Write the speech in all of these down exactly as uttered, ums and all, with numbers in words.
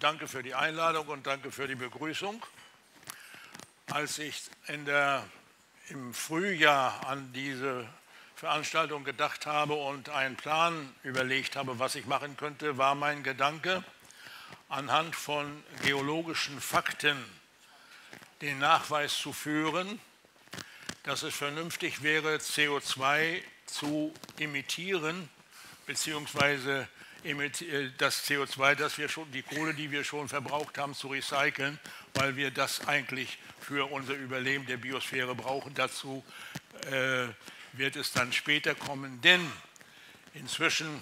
danke für die Einladung und danke für die Begrüßung. Als ich in der, im Frühjahr an diese Veranstaltung gedacht habe und einen Plan überlegt habe, was ich machen könnte, war mein Gedanke, anhand von geologischen Fakten den Nachweis zu führen, dass es vernünftig wäre, C O zwei zu emittieren, beziehungsweise das C O zwei, das wir schon, die Kohle, die wir schon verbraucht haben, zu recyceln, weil wir das eigentlich für unser Überleben der Biosphäre brauchen. Dazu äh, wird es dann später kommen, denn inzwischen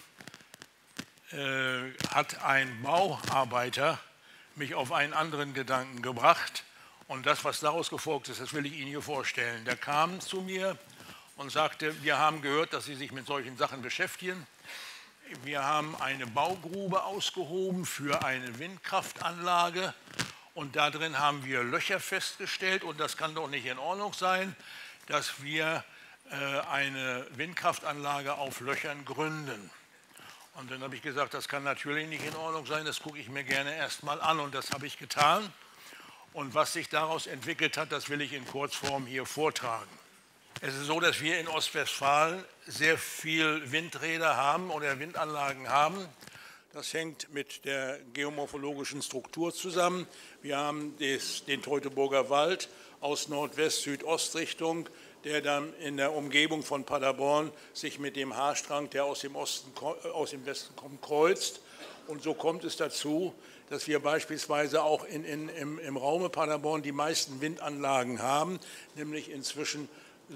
äh, hat ein Bauarbeiter mich auf einen anderen Gedanken gebracht und das, was daraus gefolgt ist, das will ich Ihnen hier vorstellen. Der kam zu mir und sagte, wir haben gehört, dass Sie sich mit solchen Sachen beschäftigen. Wir haben eine Baugrube ausgehoben für eine Windkraftanlage und da drin haben wir Löcher festgestellt und das kann doch nicht in Ordnung sein, dass wir äh, eine Windkraftanlage auf Löchern gründen. Und dann habe ich gesagt, das kann natürlich nicht in Ordnung sein, das gucke ich mir gerne erstmal an und das habe ich getan. Und was sich daraus entwickelt hat, das will ich in Kurzform hier vortragen. Es ist so, dass wir in Ostwestfalen sehr viel Windräder haben oder Windanlagen haben. Das hängt mit der geomorphologischen Struktur zusammen. Wir haben des, den Teutoburger Wald aus Nordwest-Südostrichtung, der dann in der Umgebung von Paderborn sich mit dem Haarstrang, der aus dem, Osten, aus dem Westen kommt, kreuzt. Und so kommt es dazu, dass wir beispielsweise auch in, in, im, im Raume Paderborn die meisten Windanlagen haben, nämlich inzwischen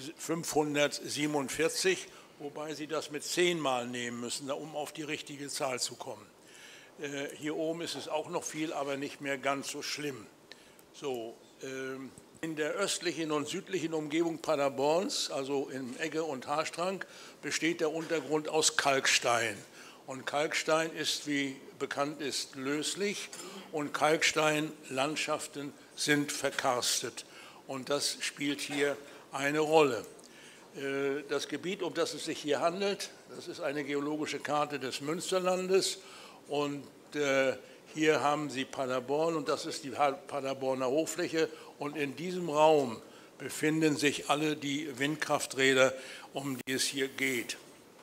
fünfhundertsiebenundvierzig, wobei Sie das mit zehn Mal nehmen müssen, um auf die richtige Zahl zu kommen. Äh, hier oben ist es auch noch viel, aber nicht mehr ganz so schlimm. So, äh, in der östlichen und südlichen Umgebung Paderborns, also im Egge und Haarstrang, besteht der Untergrund aus Kalkstein. Und Kalkstein ist, wie bekannt ist, löslich und Kalksteinlandschaften sind verkarstet. Und das spielt hier eine Rolle. Das Gebiet, um das es sich hier handelt, das ist eine geologische Karte des Münsterlandes und hier haben Sie Paderborn und das ist die Paderborner Hochfläche und in diesem Raum befinden sich alle die Windkrafträder, um die es hier geht.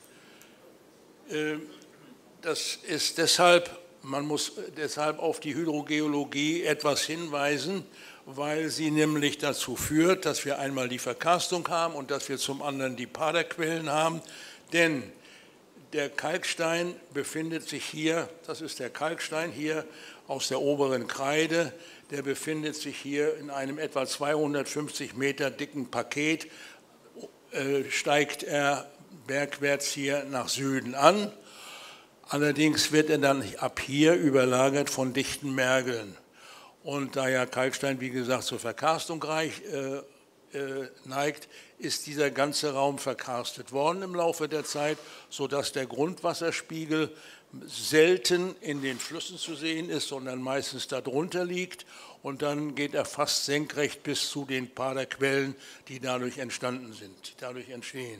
Das ist deshalb, man muss deshalb auf die Hydrogeologie etwas hinweisen, weil sie nämlich dazu führt, dass wir einmal die Verkarstung haben und dass wir zum anderen die Paderquellen haben. Denn der Kalkstein befindet sich hier, das ist der Kalkstein hier aus der oberen Kreide, der befindet sich hier in einem etwa zweihundertfünfzig Meter dicken Paket, äh, steigt er bergwärts hier nach Süden an. Allerdings wird er dann ab hier überlagert von dichten Mergeln. Und da ja Kalkstein, wie gesagt, zur Verkarstung reich, äh, äh, neigt, ist dieser ganze Raum verkarstet worden im Laufe der Zeit, sodass der Grundwasserspiegel selten in den Flüssen zu sehen ist, sondern meistens darunter liegt. Und dann geht er fast senkrecht bis zu den Paderquellen, die dadurch entstanden sind, dadurch entstehen.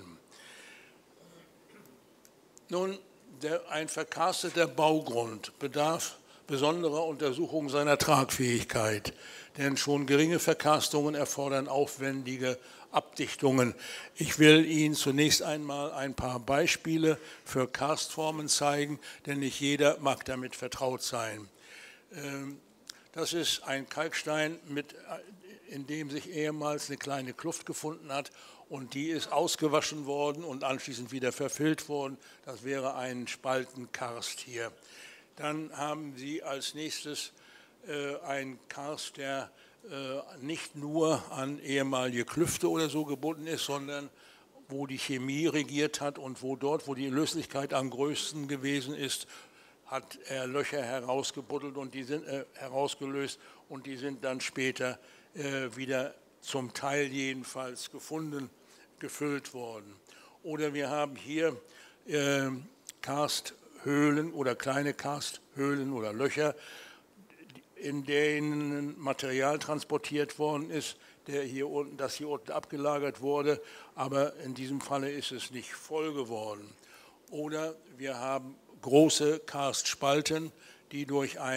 Nun, der, ein verkarsteter Baugrund bedarf besonderer Untersuchung seiner Tragfähigkeit, denn schon geringe Verkarstungen erfordern aufwendige Abdichtungen. Ich will Ihnen zunächst einmal ein paar Beispiele für Karstformen zeigen, denn nicht jeder mag damit vertraut sein. Das ist ein Kalkstein, mit, in dem sich ehemals eine kleine Kluft gefunden hat und die ist ausgewaschen worden und anschließend wieder verfüllt worden. Das wäre ein Spaltenkarst hier. Dann haben Sie als nächstes äh, einen Karst, der äh, nicht nur an ehemalige Klüfte oder so gebunden ist, sondern wo die Chemie regiert hat und wo dort, wo die Löslichkeit am größten gewesen ist, hat er Löcher herausgebuddelt und die sind äh, herausgelöst und die sind dann später äh, wieder zum Teil jedenfalls gefunden, gefüllt worden. Oder wir haben hier äh, Karst Höhlen oder kleine Karsthöhlen oder Löcher, in denen Material transportiert worden ist, der hier unten, das hier unten abgelagert wurde, aber in diesem Falle ist es nicht voll geworden. Oder wir haben große Karstspalten, die durch ein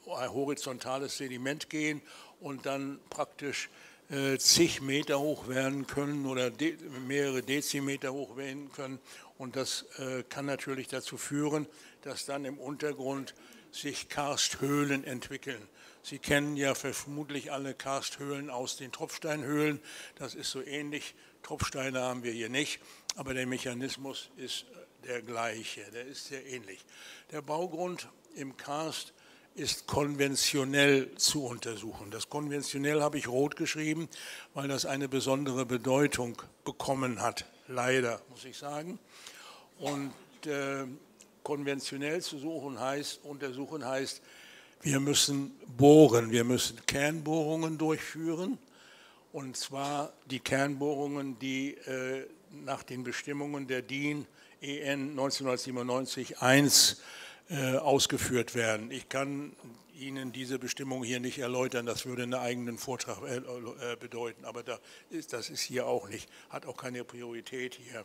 horizontales Sediment gehen und dann praktisch äh, zig Meter hoch werden können oder de mehrere Dezimeter hoch werden können. Und das äh, kann natürlich dazu führen, dass dann im Untergrund sich Karsthöhlen entwickeln. Sie kennen ja vermutlich alle Karsthöhlen aus den Tropfsteinhöhlen. Das ist so ähnlich. Tropfsteine haben wir hier nicht, aber der Mechanismus ist der gleiche, der ist sehr ähnlich. Der Baugrund im Karst ist konventionell zu untersuchen. Das konventionell habe ich rot geschrieben, weil das eine besondere Bedeutung bekommen hat, leider, muss ich sagen. Und äh, konventionell zu suchen heißt, untersuchen heißt, wir müssen bohren, wir müssen Kernbohrungen durchführen, und zwar die Kernbohrungen, die äh, nach den Bestimmungen der D I N E N neunzehnhundertsiebenundneunzig eins äh, ausgeführt werden. Ich kann Ihnen diese Bestimmung hier nicht erläutern, das würde einen eigenen Vortrag äh, äh, bedeuten, aber da ist, das ist hier auch nicht, hat auch keine Priorität hier.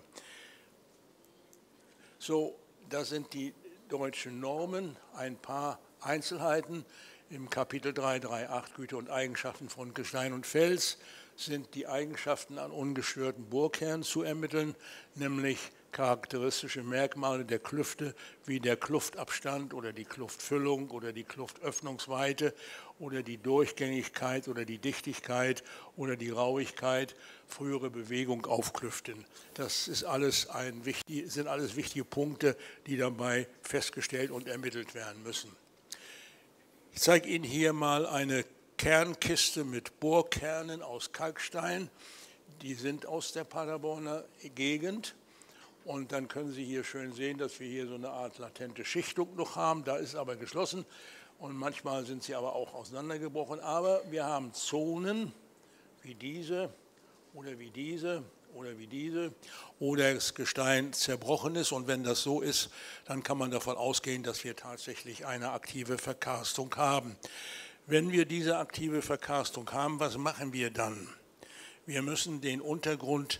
So, das sind die deutschen Normen, ein paar Einzelheiten. Im Kapitel drei Punkt drei Punkt acht Güter und Eigenschaften von Gestein und Fels sind die Eigenschaften an ungestörten Bohrkernen zu ermitteln, nämlich charakteristische Merkmale der Klüfte wie der Kluftabstand oder die Kluftfüllung oder die Kluftöffnungsweite oder die Durchgängigkeit oder die Dichtigkeit oder die Rauigkeit, frühere Bewegung auf Klüften. Das ist alles ein wichtig, sind alles wichtige Punkte, die dabei festgestellt und ermittelt werden müssen. Ich zeige Ihnen hier mal eine Kernkiste mit Bohrkernen aus Kalkstein. Die sind aus der Paderborner Gegend. Und dann können Sie hier schön sehen, dass wir hier so eine Art latente Schichtung noch haben. Da ist aber geschlossen und manchmal sind sie aber auch auseinandergebrochen. Aber wir haben Zonen wie diese oder wie diese oder wie diese, oder das Gestein zerbrochen ist. Und wenn das so ist, dann kann man davon ausgehen, dass wir tatsächlich eine aktive Verkarstung haben. Wenn wir diese aktive Verkarstung haben, was machen wir dann? Wir müssen den Untergrund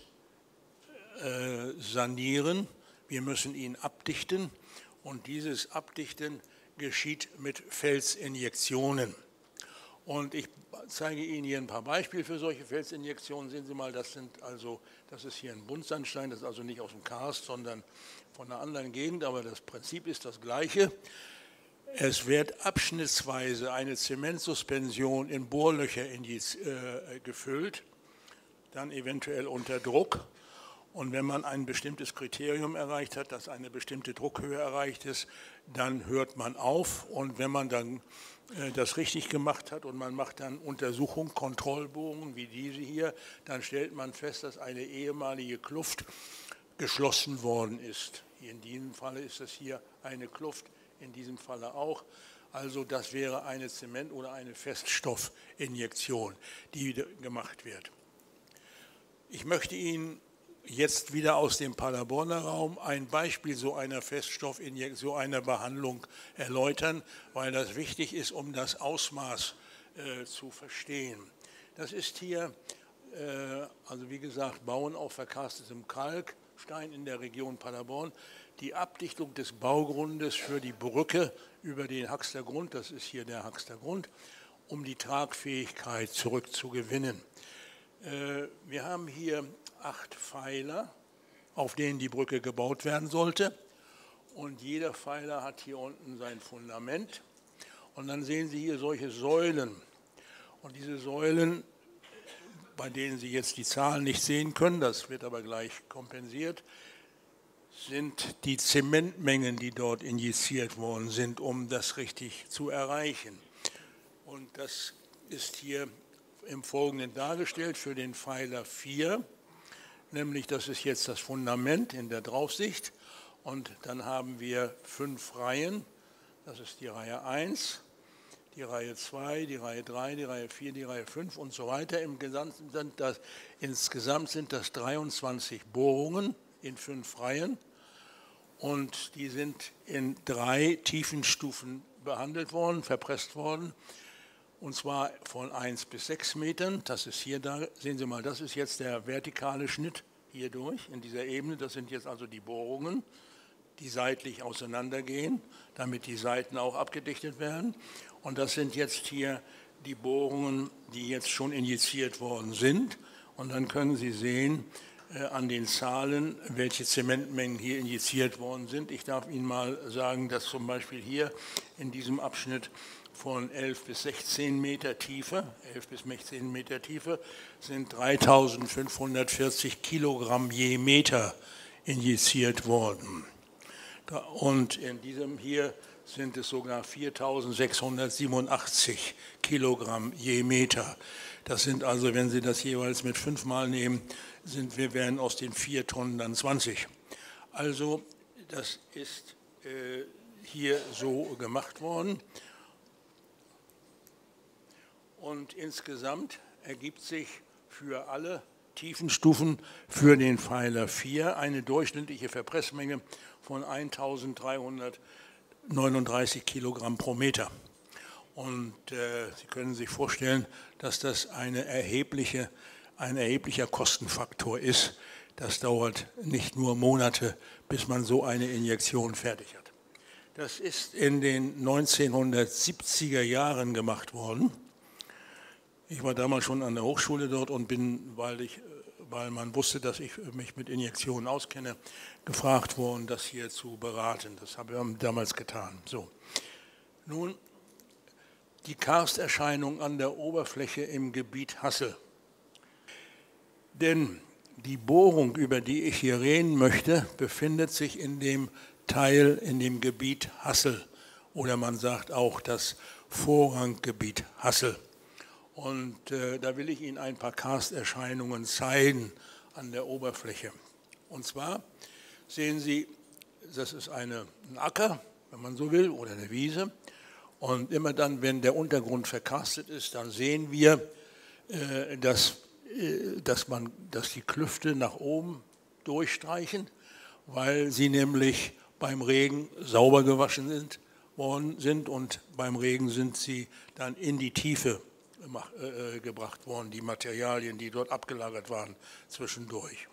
äh, sanieren, wir müssen ihn abdichten, und dieses Abdichten geschieht mit Felsinjektionen. Und ich zeige Ihnen hier ein paar Beispiele für solche Felsinjektionen. Sehen Sie mal, das sind also, das ist hier ein Buntsandstein, das ist also nicht aus dem Karst, sondern von einer anderen Gegend, aber das Prinzip ist das gleiche. Es wird abschnittsweise eine Zementsuspension in Bohrlöcher in die, äh, gefüllt, dann eventuell unter Druck. Und wenn man ein bestimmtes Kriterium erreicht hat, dass eine bestimmte Druckhöhe erreicht ist, dann hört man auf. Und wenn man dann äh, das richtig gemacht hat und man macht dann Untersuchungen, Kontrollbohrungen wie diese hier, dann stellt man fest, dass eine ehemalige Kluft geschlossen worden ist. In diesem Falle ist das hier eine Kluft, in diesem Falle auch. Also das wäre eine Zement- oder eine Feststoffinjektion, die gemacht wird. Ich möchte Ihnen jetzt wieder aus dem Paderborner Raum ein Beispiel so einer Feststoffinjektion, so einer Behandlung erläutern, weil das wichtig ist, um das Ausmaß äh, zu verstehen. Das ist hier, äh, also wie gesagt, Bauen auf verkarstetem Kalkstein in der Region Paderborn. Die Abdichtung des Baugrundes für die Brücke über den Haxter Grund, das ist hier der Haxter Grund, um die Tragfähigkeit zurückzugewinnen. Äh, wir haben hier acht Pfeiler, auf denen die Brücke gebaut werden sollte. Und jeder Pfeiler hat hier unten sein Fundament. Und dann sehen Sie hier solche Säulen. Und diese Säulen, bei denen Sie jetzt die Zahlen nicht sehen können, das wird aber gleich kompensiert, sind die Zementmengen, die dort injiziert worden sind, um das richtig zu erreichen. Und das ist hier im Folgenden dargestellt für den Pfeiler vier. Nämlich, das ist jetzt das Fundament in der Draufsicht, und dann haben wir fünf Reihen, das ist die Reihe eins, die Reihe zwei, die Reihe drei, die Reihe vier, die Reihe fünf und so weiter. Im Gesamten sind das, insgesamt sind das dreiundzwanzig Bohrungen in fünf Reihen, und die sind in drei Tiefenstufen behandelt worden, verpresst worden. Und zwar von eins bis sechs Metern, das ist hier, da sehen Sie mal, das ist jetzt der vertikale Schnitt hier durch, in dieser Ebene, das sind jetzt also die Bohrungen, die seitlich auseinandergehen, damit die Seiten auch abgedichtet werden. Und das sind jetzt hier die Bohrungen, die jetzt schon injiziert worden sind. Und dann können Sie sehen äh, an den Zahlen, welche Zementmengen hier injiziert worden sind. Ich darf Ihnen mal sagen, dass zum Beispiel hier in diesem Abschnitt von elf bis sechzehn Meter Tiefe, elf bis sechzehn Meter Tiefe, sind dreitausendfünfhundertvierzig Kilogramm je Meter injiziert worden. Und in diesem hier sind es sogar viertausendsechshundertsiebenundachtzig Kilogramm je Meter. Das sind also, wenn Sie das jeweils mit fünfmal nehmen, sind wir werden aus den vier Tonnen dann zwanzig. Also das ist äh, hier so gemacht worden. Und insgesamt ergibt sich für alle Tiefenstufen für den Pfeiler vier eine durchschnittliche Verpressmenge von eintausenddreihundertneununddreißig Kilogramm pro Meter. Und äh, Sie können sich vorstellen, dass das eine erhebliche, ein erheblicher Kostenfaktor ist. Das dauert nicht nur Monate, bis man so eine Injektion fertig hat. Das ist in den neunzehnhundertsiebziger Jahren gemacht worden. Ich war damals schon an der Hochschule dort und bin, weil, ich, weil man wusste, dass ich mich mit Injektionen auskenne, gefragt worden, das hier zu beraten. Das haben wir damals getan. So. Nun, die Karsterscheinung an der Oberfläche im Gebiet Hassel. Denn die Bohrung, über die ich hier reden möchte, befindet sich in dem Teil, in dem Gebiet Hassel. Oder man sagt auch das Vorranggebiet Hassel. Und äh, da will ich Ihnen ein paar Karsterscheinungen zeigen an der Oberfläche. Und zwar sehen Sie, das ist eine, ein Acker, wenn man so will, oder eine Wiese. Und immer dann, wenn der Untergrund verkarstet ist, dann sehen wir, äh, dass, äh, dass, man, dass die Klüfte nach oben durchstreichen, weil sie nämlich beim Regen sauber gewaschen sind, worden sind und beim Regen sind sie dann in die Tiefe äh, gebracht worden, die Materialien, die dort abgelagert waren zwischendurch.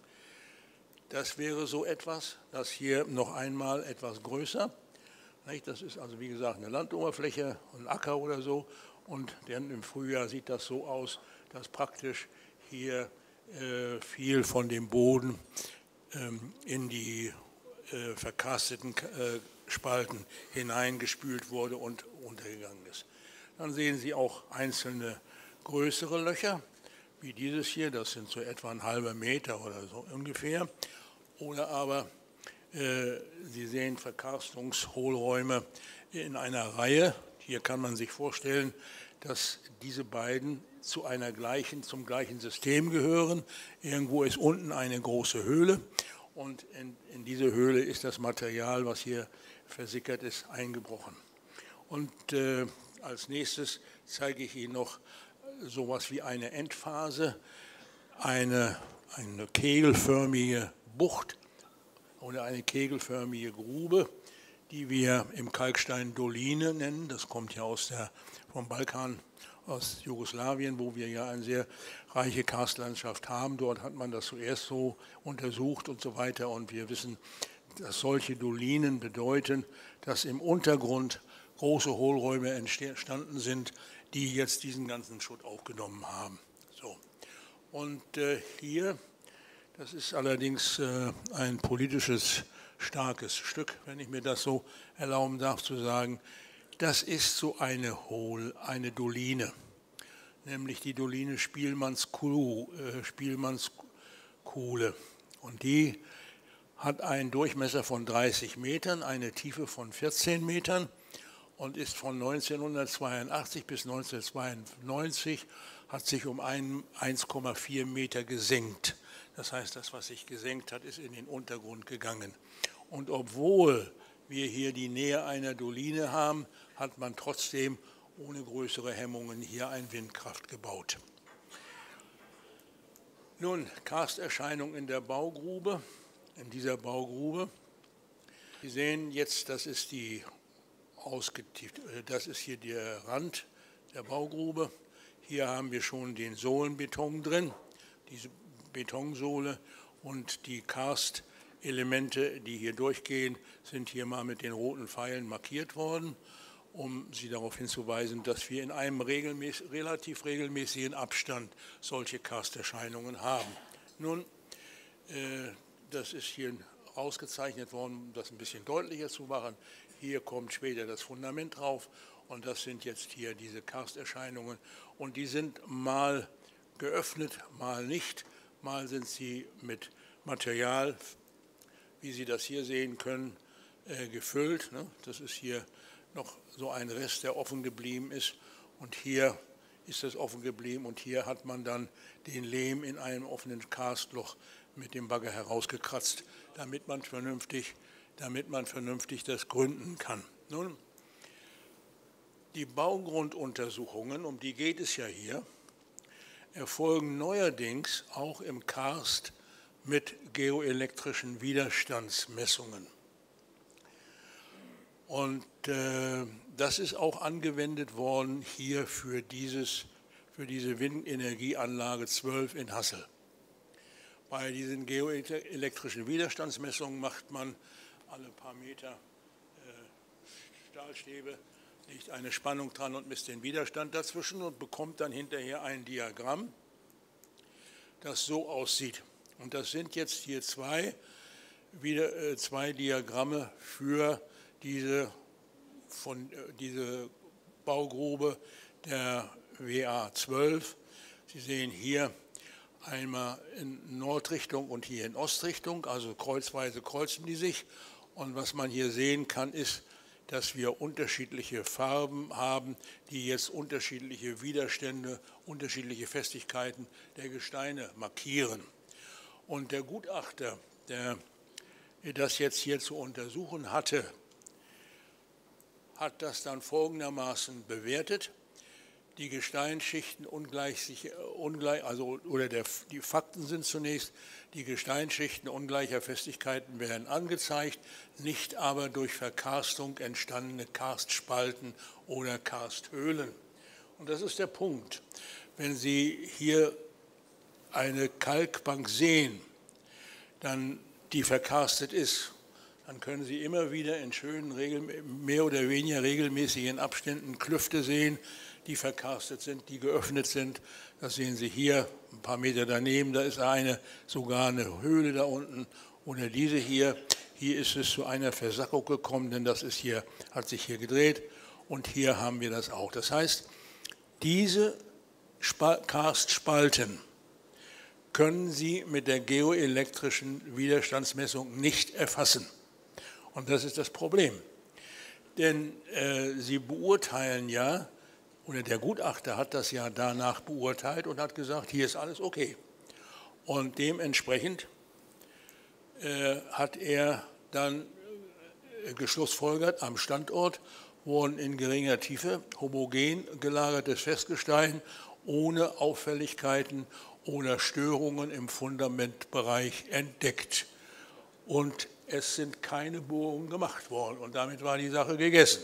Das wäre so etwas, das hier noch einmal etwas größer. Das ist also wie gesagt eine Landoberfläche, ein Acker oder so, und dann im Frühjahr sieht das so aus, dass praktisch hier äh, viel von dem Boden ähm, in die äh, verkarsteten äh, Spalten hineingespült wurde und untergegangen ist. Dann sehen Sie auch einzelne größere Löcher, wie dieses hier, das sind so etwa ein halber Meter oder so ungefähr. Oder aber äh, Sie sehen Verkarstungshohlräume in einer Reihe. Hier kann man sich vorstellen, dass diese beiden zu einer gleichen, zum gleichen System gehören. Irgendwo ist unten eine große Höhle und in, in diese Höhle ist das Material, was hier versickert ist, eingebrochen. Und äh, als nächstes zeige ich Ihnen noch so etwas wie eine Endphase, eine, eine kegelförmige Bucht oder eine kegelförmige Grube, die wir im Kalkstein Doline nennen. Das kommt ja aus der, vom Balkan, aus Jugoslawien, wo wir ja eine sehr reiche Karstlandschaft haben. Dort hat man das zuerst so untersucht und so weiter. Und wir wissen, dass solche Dolinen bedeuten, dass im Untergrund große Hohlräume entstanden sind, die jetzt diesen ganzen Schutt aufgenommen haben. So. Und äh, hier, das ist allerdings äh, ein politisches starkes Stück, wenn ich mir das so erlauben darf zu sagen, das ist so eine Hohl, eine Doline, nämlich die Doline Spielmannskuh, äh, Spielmannskuhle. Und die hat einen Durchmesser von dreißig Metern, eine Tiefe von vierzehn Metern. Und ist von neunzehnhundertzweiundachtzig bis neunzehnhundertzweiundneunzig, hat sich um eins Komma vier Meter gesenkt. Das heißt, das, was sich gesenkt hat, ist in den Untergrund gegangen. Und obwohl wir hier die Nähe einer Doline haben, hat man trotzdem ohne größere Hemmungen hier ein Windkraft gebaut. Nun, Karsterscheinung in der Baugrube, in dieser Baugrube. Sie sehen jetzt, das ist die ausgetieft. Das ist hier der Rand der Baugrube. Hier haben wir schon den Sohlenbeton drin, diese Betonsohle und die Karst Elemente, die hier durchgehen, sind hier mal mit den roten Pfeilen markiert worden, um Sie darauf hinzuweisen, dass wir in einem regelmäßig, relativ regelmäßigen Abstand solche Karsterscheinungen haben. Nun, äh, das ist hier ausgezeichnet worden, um das ein bisschen deutlicher zu machen. Hier kommt später das Fundament drauf und das sind jetzt hier diese Karsterscheinungen und die sind mal geöffnet, mal nicht, mal sind sie mit Material, wie Sie das hier sehen können, äh, gefüllt. Ne? Das ist hier noch so ein Rest, der offen geblieben ist und hier ist das offen geblieben und hier hat man dann den Lehm in einem offenen Karstloch mit dem Bagger herausgekratzt, damit man vernünftig, damit man vernünftig das gründen kann. Nun, die Baugrunduntersuchungen, um die geht es ja hier, erfolgen neuerdings auch im Karst mit geoelektrischen Widerstandsmessungen. Und äh, das ist auch angewendet worden hier für, dieses, für diese Windenergieanlage zwölf in Hassel. Bei diesen geoelektrischen Widerstandsmessungen macht man alle paar Meter äh, Stahlstäbe, legt eine Spannung dran und misst den Widerstand dazwischen und bekommt dann hinterher ein Diagramm, das so aussieht. Und das sind jetzt hier zwei, wieder, äh, zwei Diagramme für diese, von, äh, diese Baugrube der W A zwölf. Sie sehen hier einmal in Nordrichtung und hier in Ostrichtung, also kreuzweise kreuzen die sich. Und was man hier sehen kann, ist, dass wir unterschiedliche Farben haben, die jetzt unterschiedliche Widerstände, unterschiedliche Festigkeiten der Gesteine markieren. Und der Gutachter, der das jetzt hier zu untersuchen hatte, hat das dann folgendermaßen bewertet. Die Gesteinsschichten ungleich, ungleich also, oder der, die Fakten sind zunächst, die Gesteinsschichten ungleicher Festigkeiten werden angezeigt, nicht aber durch Verkarstung entstandene Karstspalten oder Karsthöhlen. Und das ist der Punkt. Wenn Sie hier eine Kalkbank sehen, dann, die verkarstet ist, dann können Sie immer wieder in schönen, mehr oder weniger regelmäßigen Abständen Klüfte sehen, die verkarstet sind, die geöffnet sind. Das sehen Sie hier, ein paar Meter daneben, da ist eine, sogar eine Höhle da unten. Oder diese hier, hier ist es zu einer Versackung gekommen, denn das ist hier, hat sich hier gedreht. Und hier haben wir das auch. Das heißt, diese Karstspalten können Sie mit der geoelektrischen Widerstandsmessung nicht erfassen. Und das ist das Problem. Denn äh, Sie beurteilen ja, oder der Gutachter hat das ja danach beurteilt und hat gesagt, hier ist alles okay. Und dementsprechend äh, hat er dann äh, geschlussfolgert, am Standort wurden in geringer Tiefe homogen gelagertes Festgestein ohne Auffälligkeiten oder Störungen im Fundamentbereich entdeckt. Und es sind keine Bohrungen gemacht worden und damit war die Sache gegessen.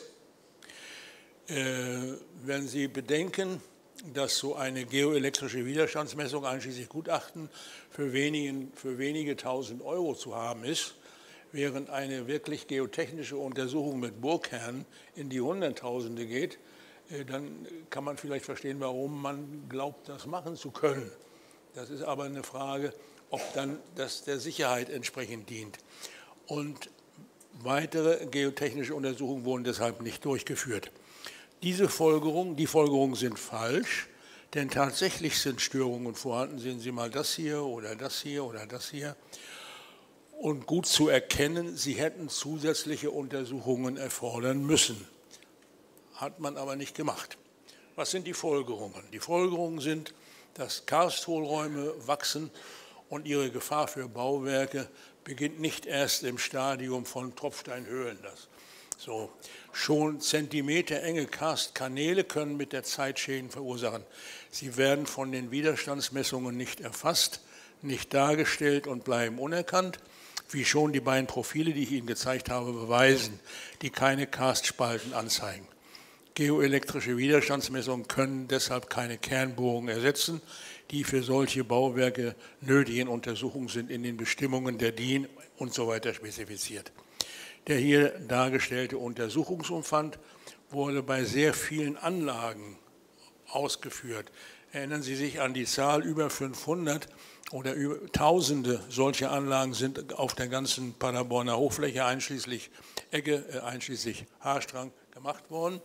Äh, wenn Sie bedenken, dass so eine geoelektrische Widerstandsmessung einschließlich Gutachten für, wenigen, für wenige tausend Euro zu haben ist, während eine wirklich geotechnische Untersuchung mit Bohrkernen in die Hunderttausende geht, äh, dann kann man vielleicht verstehen, warum man glaubt, das machen zu können. Das ist aber eine Frage, ob dann das der Sicherheit entsprechend dient. Und weitere geotechnische Untersuchungen wurden deshalb nicht durchgeführt. Diese Folgerungen, die Folgerungen sind falsch, denn tatsächlich sind Störungen vorhanden. Sehen Sie mal das hier oder das hier oder das hier. Und gut zu erkennen, sie hätten zusätzliche Untersuchungen erfordern müssen. Hat man aber nicht gemacht. Was sind die Folgerungen? Die Folgerungen sind, dass Karsthohlräume wachsen und ihre Gefahr für Bauwerke beginnt nicht erst im Stadium von Tropfsteinhöhlen. Das so. Schon zentimeterenge Karstkanäle können mit der Zeit Schäden verursachen. Sie werden von den Widerstandsmessungen nicht erfasst, nicht dargestellt und bleiben unerkannt, wie schon die beiden Profile, die ich Ihnen gezeigt habe, beweisen, die keine Karstspalten anzeigen. Geoelektrische Widerstandsmessungen können deshalb keine Kernbohrung ersetzen. die für solche Bauwerke nötigen Untersuchungen sind in den Bestimmungen der D I N und so weiter spezifiziert. Der hier dargestellte Untersuchungsumfang wurde bei sehr vielen Anlagen ausgeführt. Erinnern Sie sich an die Zahl, über fünfhundert oder über Tausende solcher Anlagen sind auf der ganzen Paderborner Hochfläche einschließlich Egge, äh, einschließlich Haarstrang gemacht worden.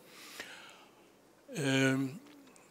Ähm,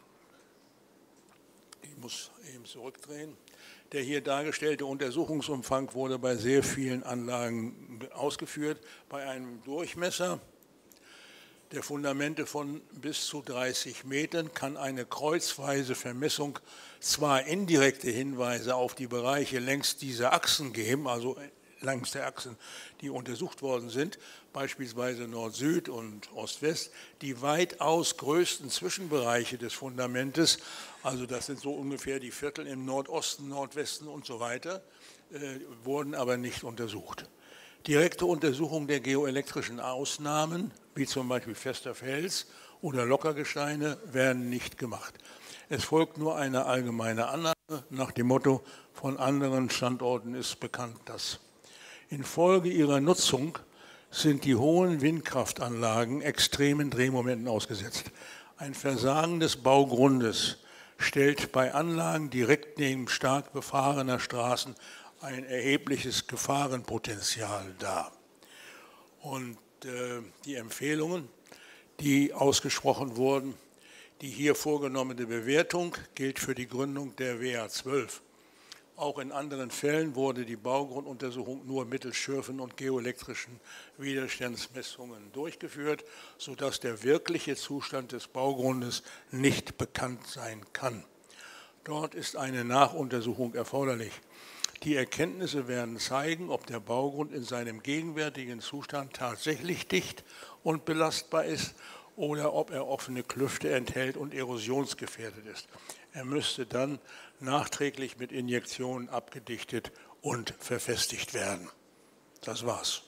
ich muss eben zurückdrehen. Der hier dargestellte Untersuchungsumfang wurde bei sehr vielen Anlagen ausgeführt, bei einem Durchmesser der Fundamente von bis zu dreißig Metern kann eine kreuzweise Vermessung zwar indirekte Hinweise auf die Bereiche längs dieser Achsen geben, also längs der Achsen, die untersucht worden sind, beispielsweise Nord-Süd und Ost-West, die weitaus größten Zwischenbereiche des Fundamentes, also das sind so ungefähr die Viertel im Nordosten, Nordwesten und so weiter, äh, wurden aber nicht untersucht. Direkte Untersuchung der geoelektrischen Ausnahmen, wie zum Beispiel fester Fels oder Lockergesteine, werden nicht gemacht. Es folgt nur eine allgemeine Annahme nach dem Motto, von anderen Standorten ist bekannt, dass. Infolge ihrer Nutzung sind die hohen Windkraftanlagen extremen Drehmomenten ausgesetzt. Ein Versagen des Baugrundes stellt bei Anlagen direkt neben stark befahrener Straßen ein erhebliches Gefahrenpotenzial dar. Und äh, die Empfehlungen, die ausgesprochen wurden, die hier vorgenommene Bewertung gilt für die Gründung der W A zwölf. Auch in anderen Fällen wurde die Baugrunduntersuchung nur mittels schürfen und geoelektrischen Widerstandsmessungen durchgeführt, sodass der wirkliche Zustand des Baugrundes nicht bekannt sein kann. Dort ist eine Nachuntersuchung erforderlich. Die Erkenntnisse werden zeigen, ob der Baugrund in seinem gegenwärtigen Zustand tatsächlich dicht und belastbar ist oder ob er offene Klüfte enthält und erosionsgefährdet ist. Er müsste dann nachträglich mit Injektionen abgedichtet und verfestigt werden. Das war's.